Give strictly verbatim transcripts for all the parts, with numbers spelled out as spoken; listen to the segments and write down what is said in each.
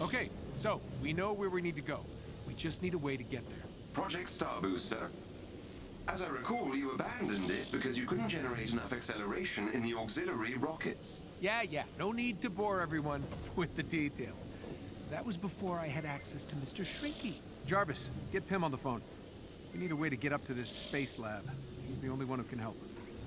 Okay, so we know where we need to go. We just need a way to get there. Project Star Booster. As I recall, you abandoned it because you couldn't generate enough acceleration in the auxiliary rockets. Yeah, yeah, no need to bore everyone with the details. That was before I had access to Mister Shrinky. Jarvis, get Pym on the phone. We need a way to get up to this space lab. He's the only one who can help.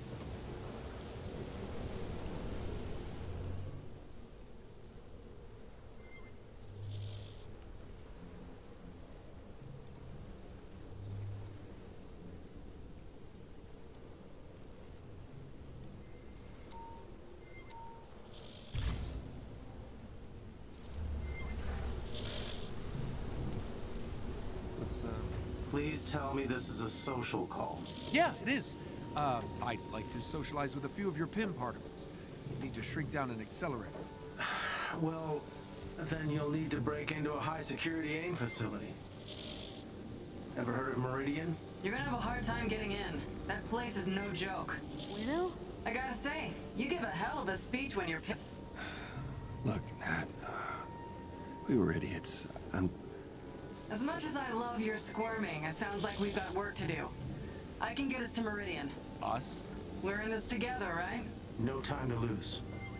Please tell me this is a social call. Yeah, it is. Uh, I'd like to socialize with a few of your Pym particles. Need to shrink down an accelerator. Well, then you'll need to break into a high-security AIM facility. Ever heard of Meridian? You're gonna have a hard time getting in. That place is no joke. Widow? I gotta say, you give a hell of a speech when you're pissed. Look, Nat, uh, we were idiots. I'm... As much as I love your squirming, it sounds like we've got work to do. I can get us to Meridian. Us? We're in this together, right? No time to lose.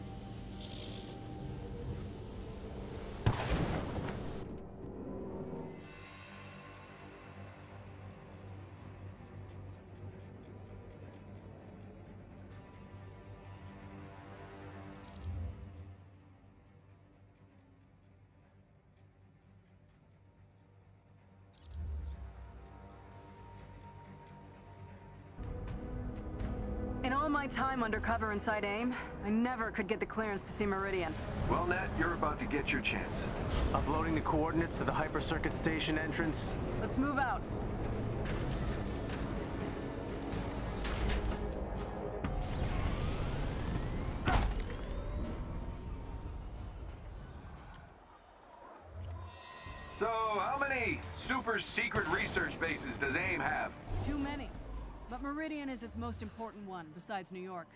In all my time undercover inside AIM, I never could get the clearance to see Meridian. Well, Nat, you're about to get your chance. Uploading the coordinates to the hyper-circuit station entrance. Let's move out. So, how many super secret research bases does AIM have? Too many. But Meridian is its most important one, besides New York.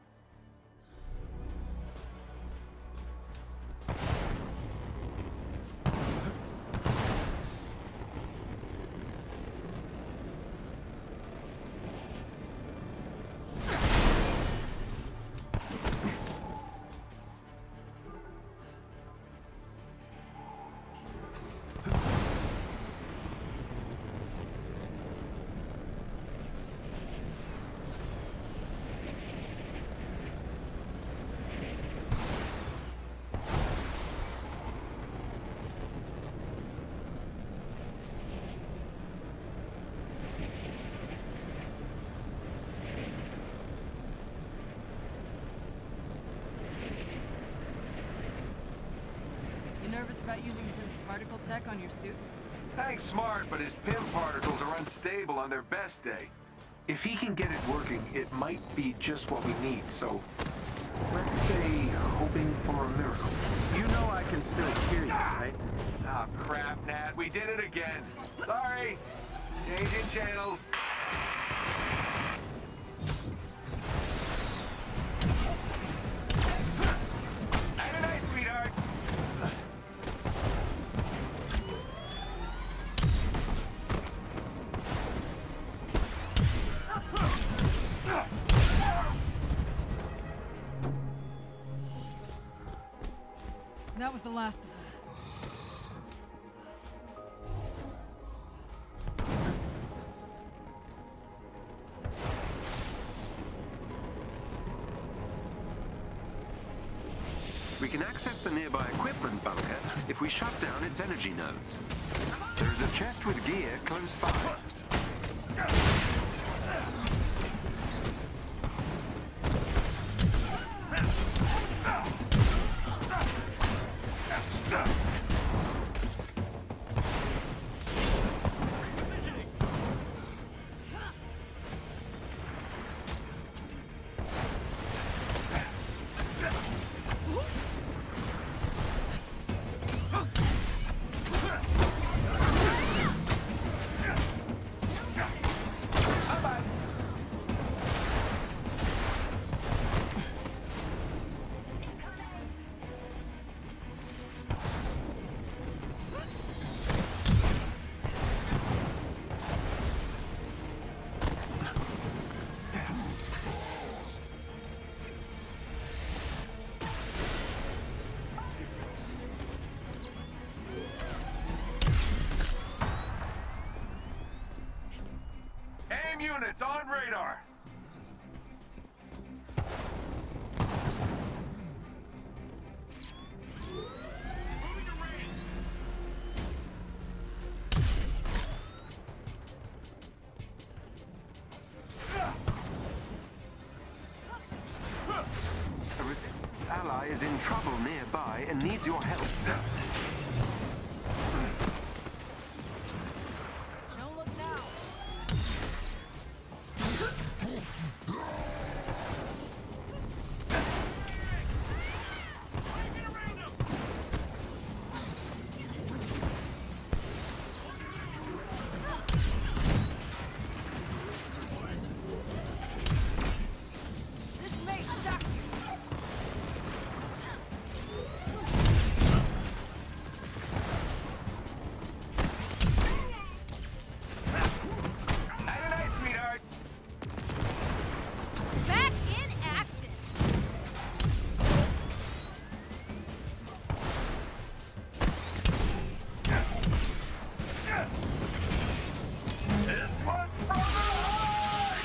Nervous about using Pym's particle tech on your suit? Hank's smart, but his Pym particles are unstable on their best day. If he can get it working, it might be just what we need, so... let's say, hoping for a miracle. You know I can still hear you, right? Ah, oh, crap, Nat. We did it again. Sorry. Changing channels. Have a night, sweetheart. That was the last of them. We can access the nearby equipment bunker if we shut down its energy nodes. There is a chest with gear close by. units on radar. Ally is in trouble nearby and needs your help. Don't look now. This may shock you. Night-night, sweetheart. Back in action. This one's from the heart!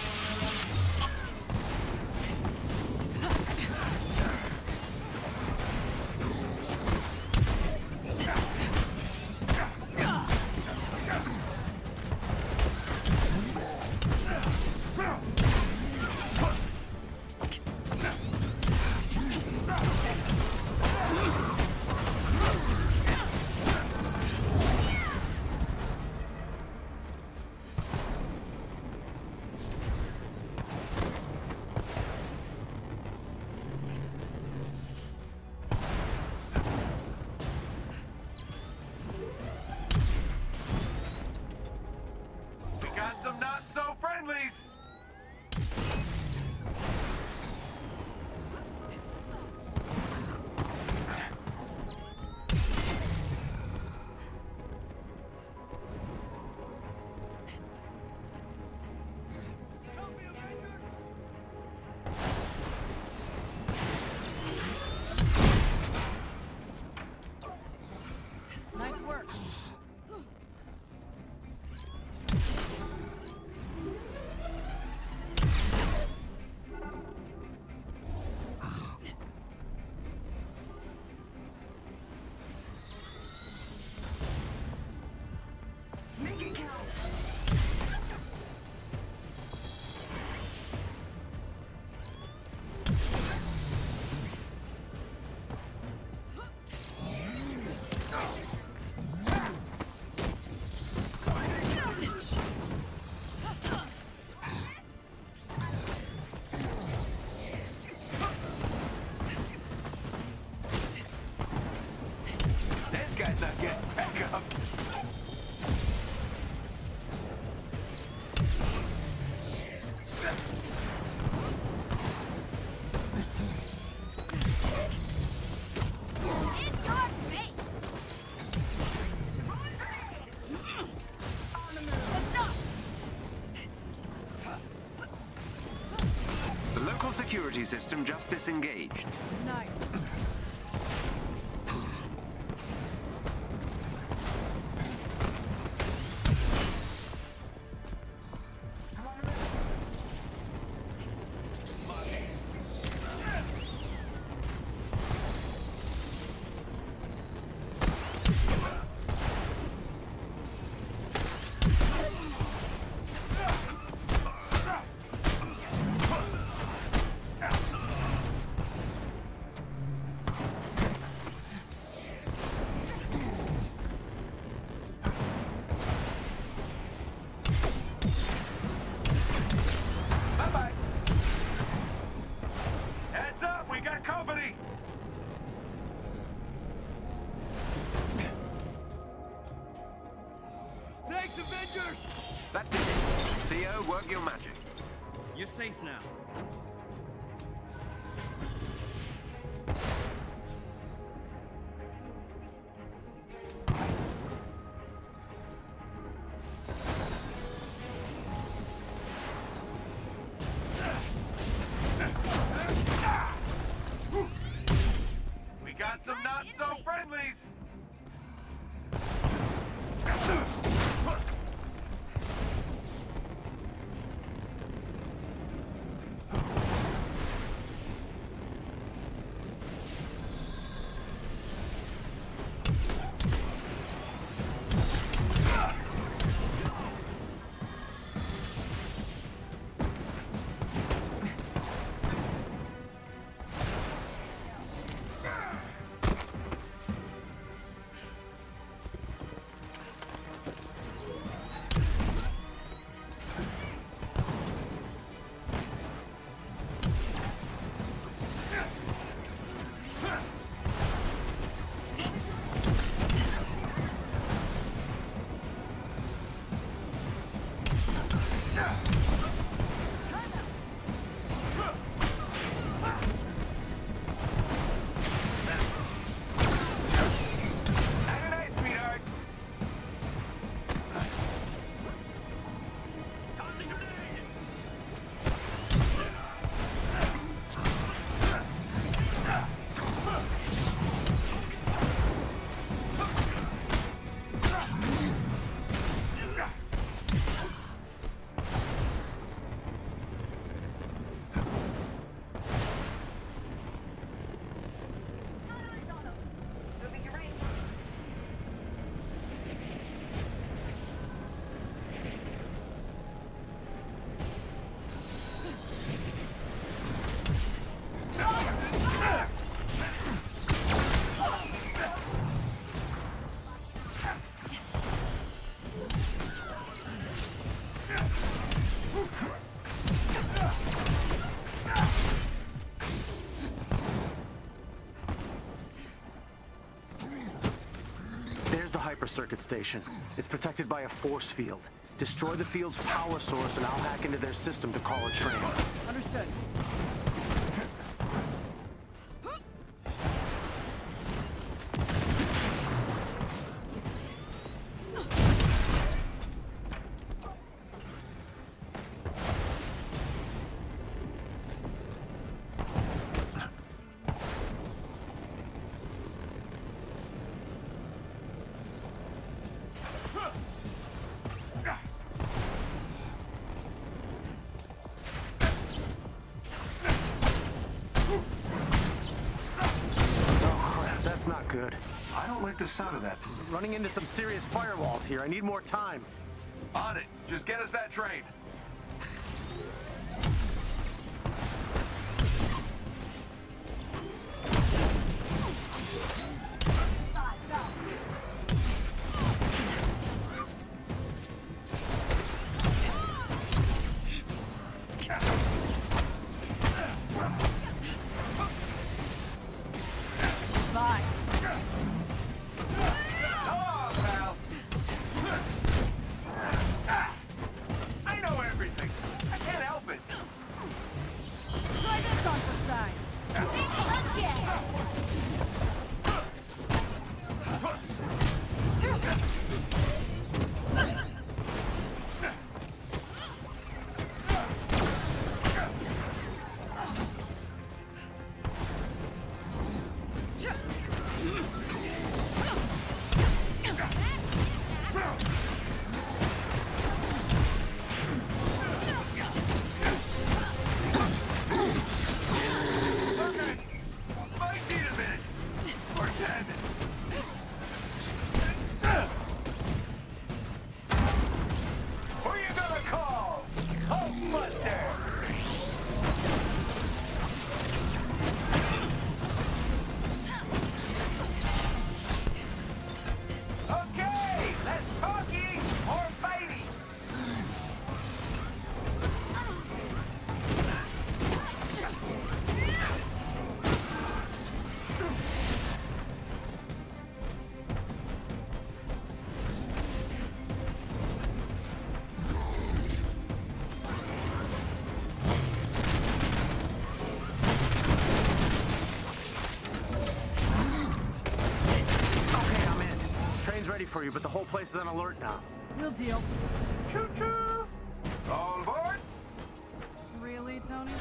We got some not-so-friendlies. Nice work. Make it count. This guy's not getting back up. In your face. On the move. Enough. The local security system just disengaged. Nice. Bye-bye. Heads up, we got company. Thanks, Avengers! That did it. Theo, work your magic. You're safe now. We got some not-so-friendlies. circuit station. It's protected by a force field. Destroy the field's power source and I'll hack into their system to call a train. Understood. Good. I don't like the sound of that. Running into some serious firewalls here. I need more time. On it. Just get us that train. For you, but the whole place is on alert now. We'll deal. Choo-choo! All aboard? Really, Tony?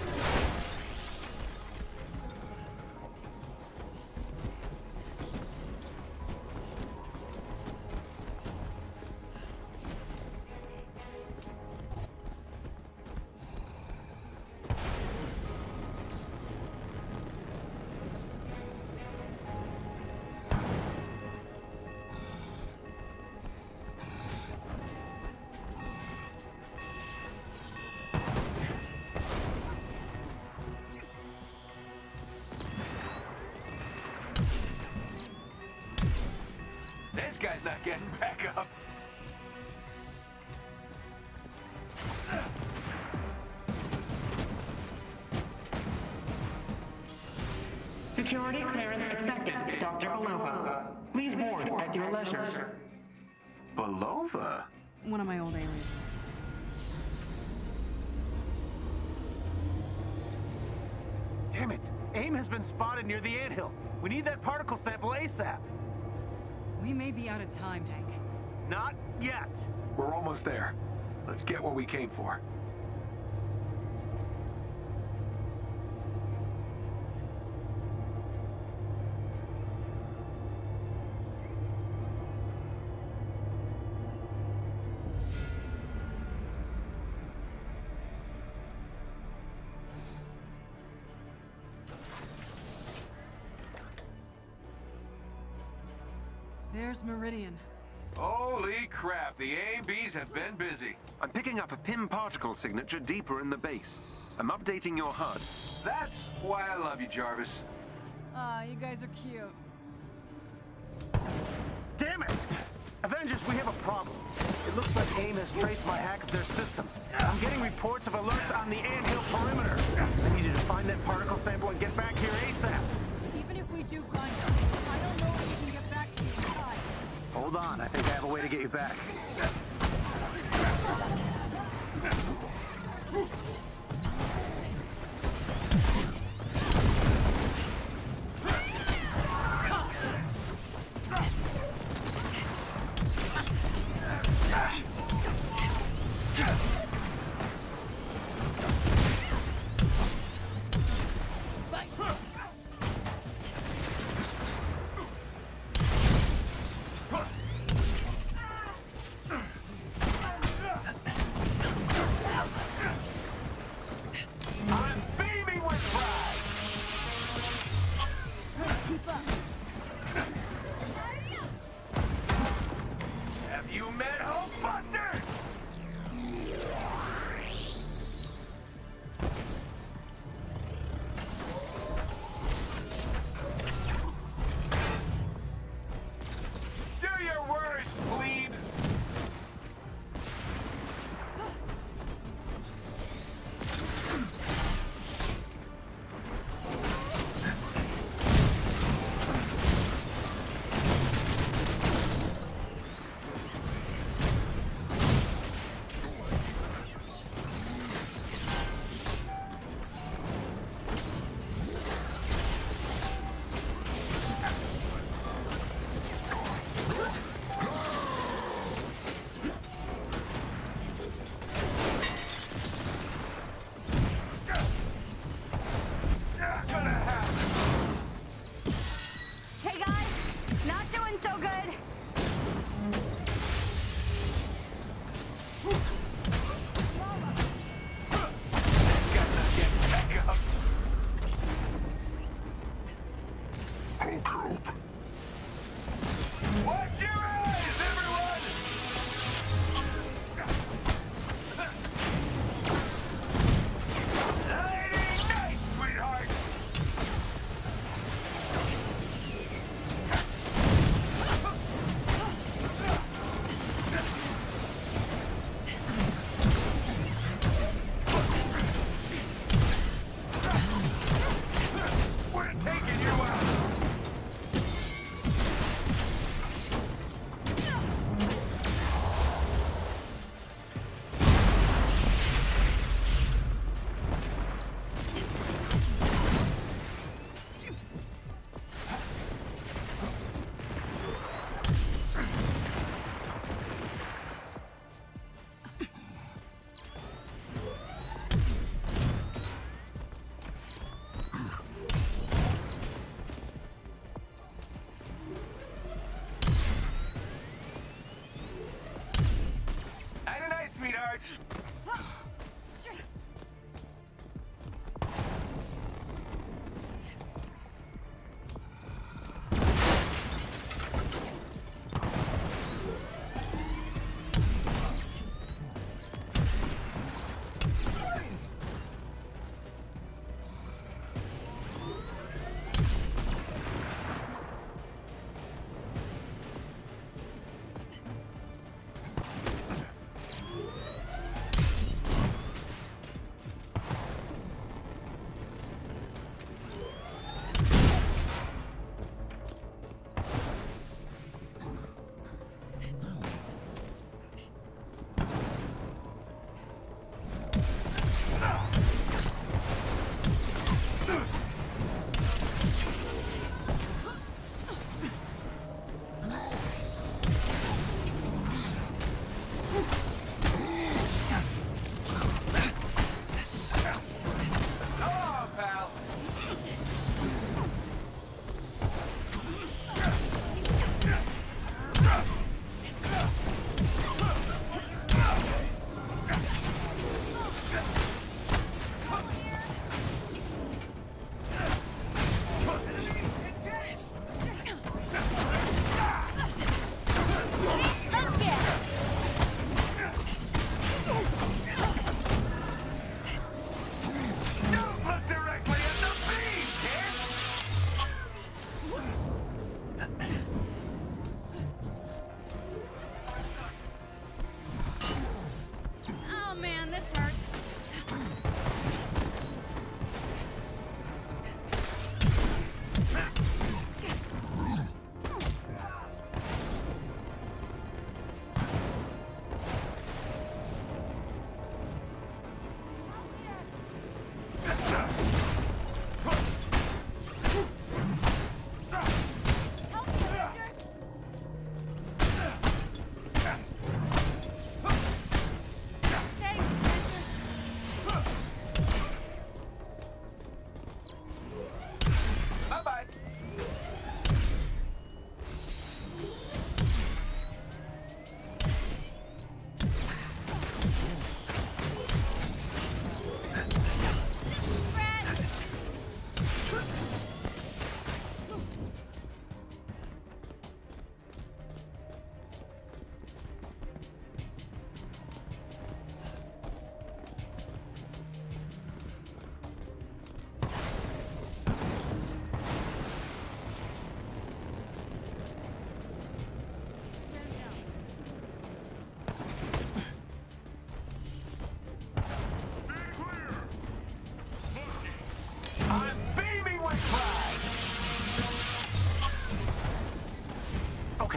This guy's not getting back up. Security clearance accepted, Doctor Belova. Please board at your leisure. Belova? One of my old aliases. Damn it! AIM has been spotted near the anthill. We need that particle sample ASAP. We may be out of time, Hank. Not yet. We're almost there. Let's get what we came for. There's Meridian. Holy crap, the A and Bs have been busy. I'm picking up a P I M particle signature deeper in the base. I'm updating your H U D. That's why I love you, Jarvis. Ah, you guys are cute. Damn it! Avengers, we have a problem. It looks like AIM has traced my hack of their systems. I'm getting reports of alerts on the anthill perimeter. I need you to find that particle sample and get back here ASAP. Even if we do find it, I don't know if we can get back to you inside. Hold on, I think to get you back.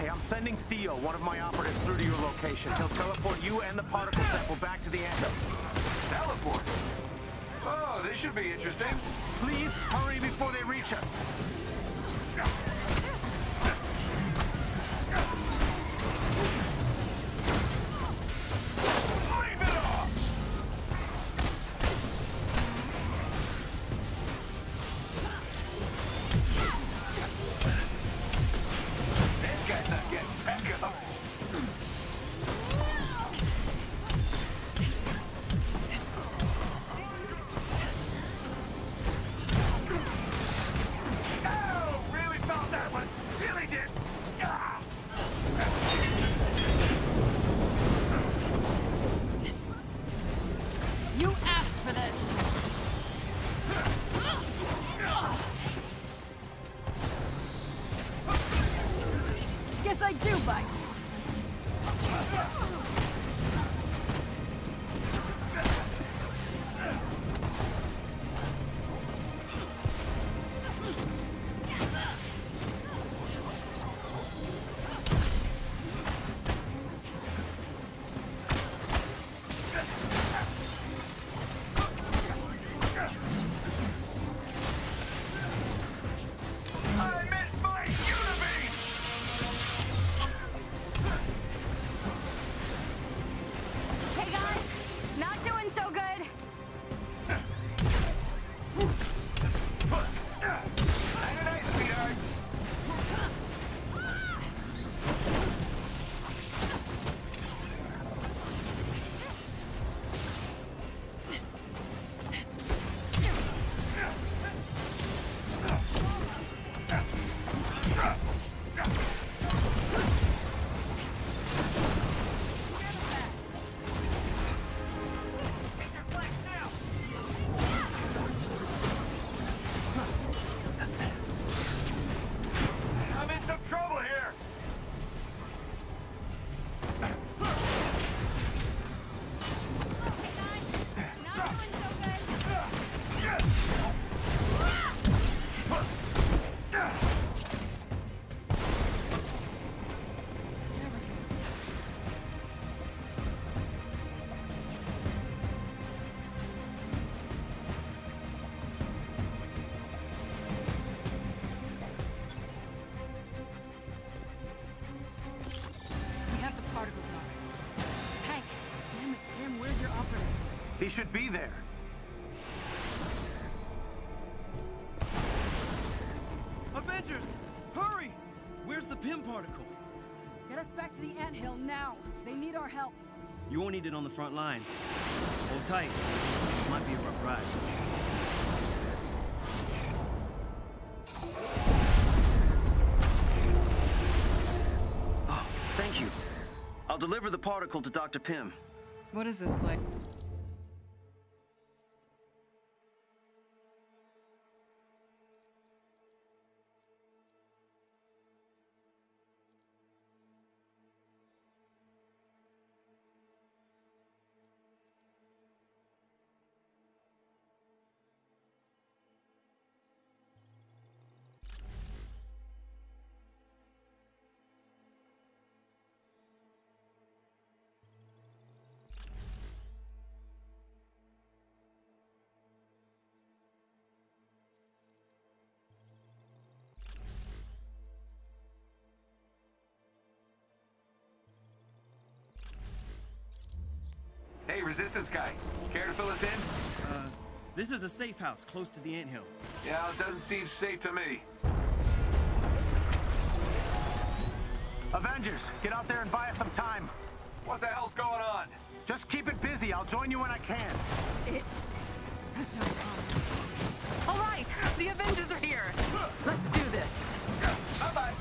Okay, I'm sending Theo, one of my operatives, through to your location. He'll teleport you and the particle sample back to the anthill. Teleport? Oh, this should be interesting. Please hurry before they reach us. Leave it off! This guy's not getting back up. Oh, really felt that one. Really did. Ah. You asked for this! Guess I do bite! I meant my unibeam! Hey guys, not doing so good. Hang it out, sweetheart. I'm in some trouble here. Hey guys, not doing so good. We have the particle block. Hank! Damn it, Pim, where's your operative? He should be there. Avengers! Hurry! Where's the P I M particle? Get us back to the anthill now! They need our help! You won't need it on the front lines. Hold tight. It might be a rough ride. Oh, thank you. I'll deliver the particle to Doctor Pym. What is this place? Hey, Resistance guy. Care to fill us in? Uh, this is a safe house close to the anthill. Yeah, it doesn't seem safe to me. Avengers, get out there and buy us some time. What the hell's going on? Just keep it busy. I'll join you when I can. It? That sounds ominous. All right, the Avengers are here. Let's do this. Bye-bye.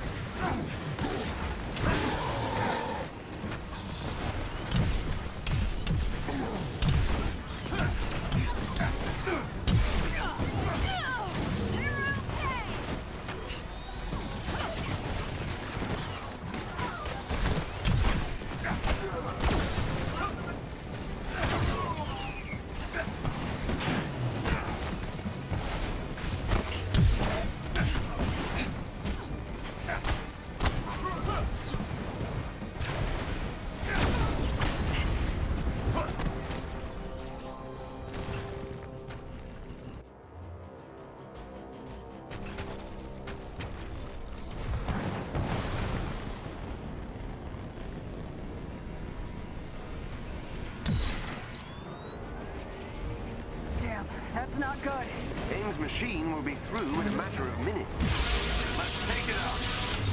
Good. Aim's machine will be through in a matter of minutes. Let's take it out.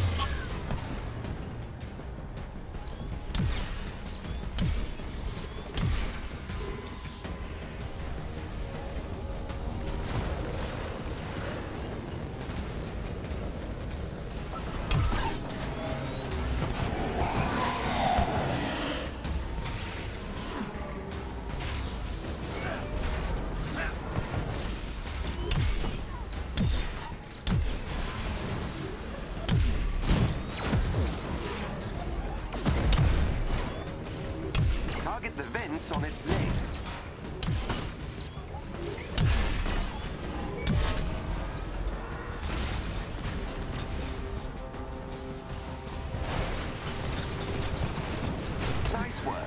Target the vents on its legs. Nice work.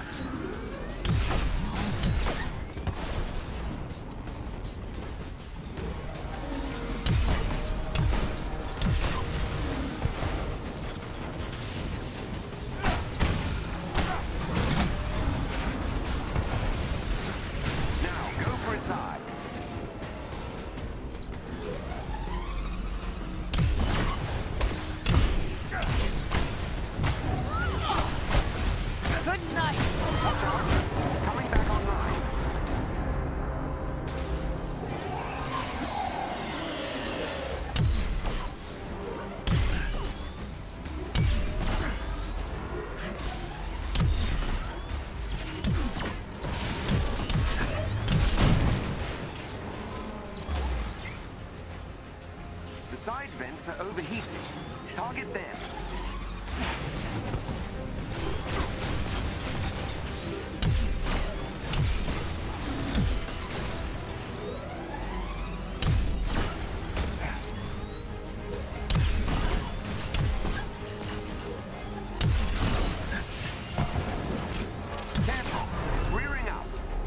Side vents are overheated. Target them. Careful. Rearing up.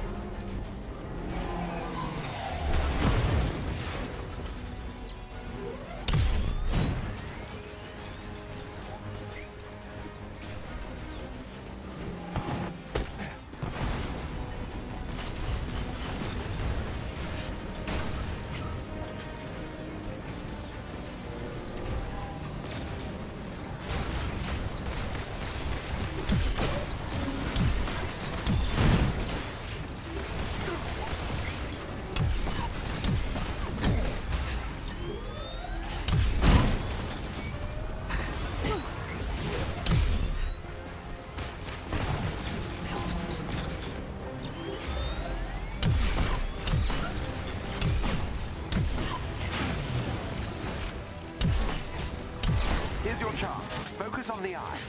Here's your chance. Focus on the eye.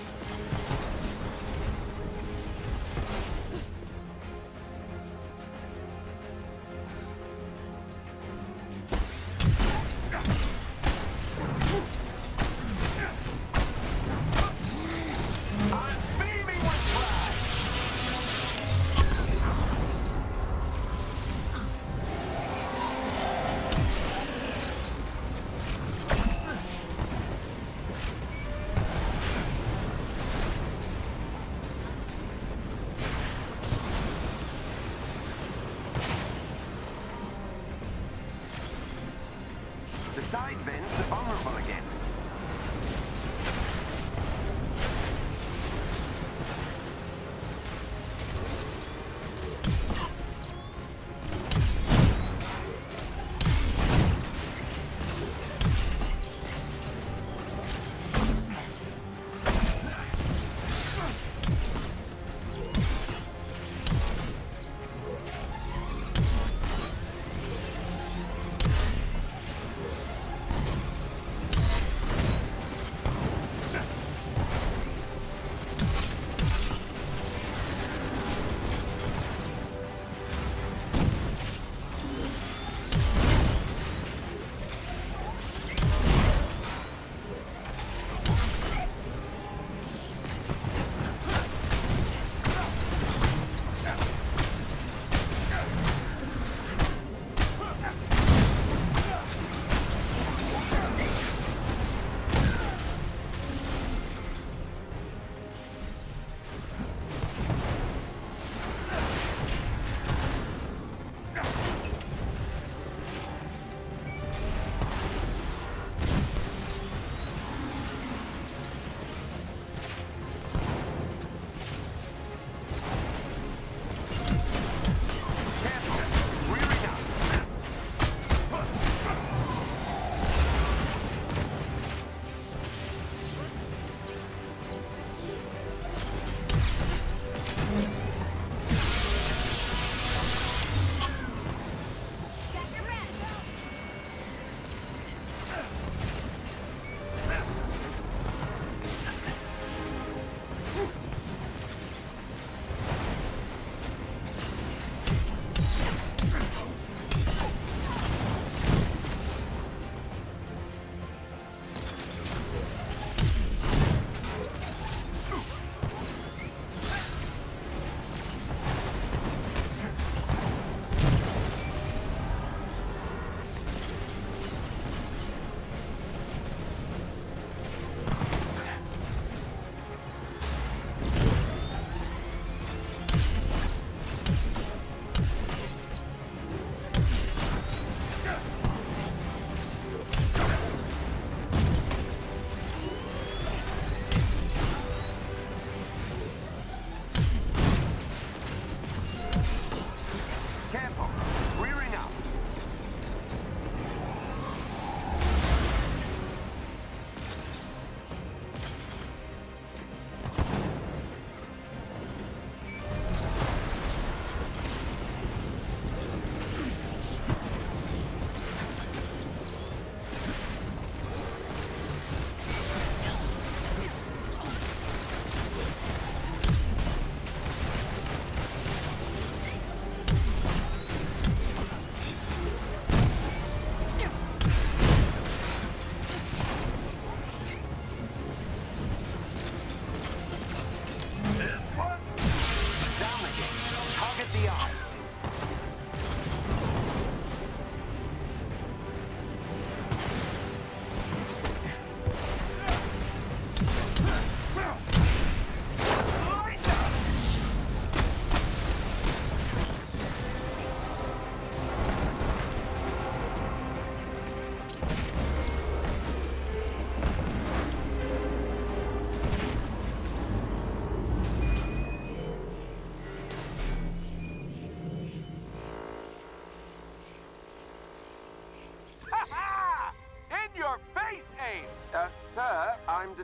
The side vents are vulnerable again.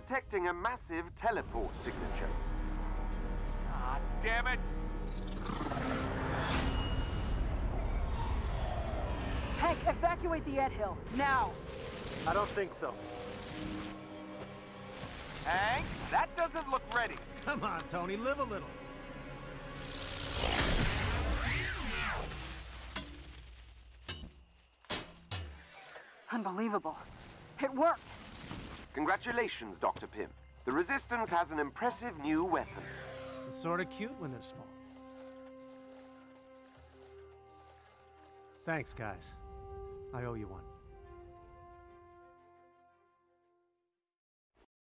detecting a massive teleport signature. Ah, damn it! Hank, evacuate the anthill, now! I don't think so. Hank, that doesn't look ready. Come on, Tony, live a little. Unbelievable. It worked! Congratulations, Doctor Pym. The Resistance has an impressive new weapon. It's sort of cute when they're small. Thanks, guys. I owe you one.